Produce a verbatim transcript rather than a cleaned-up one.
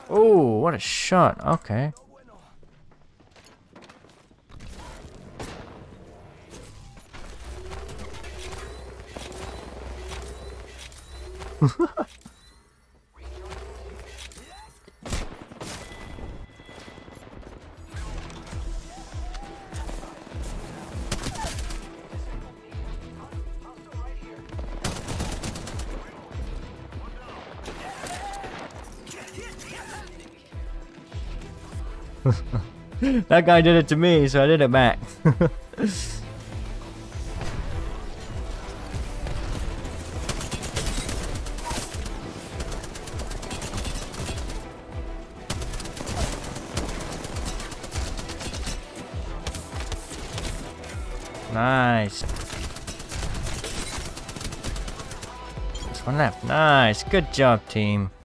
Oh, what a shot. Okay. That guy did it to me, so I did it back. Nice. There's one left. Nice. Good job, team.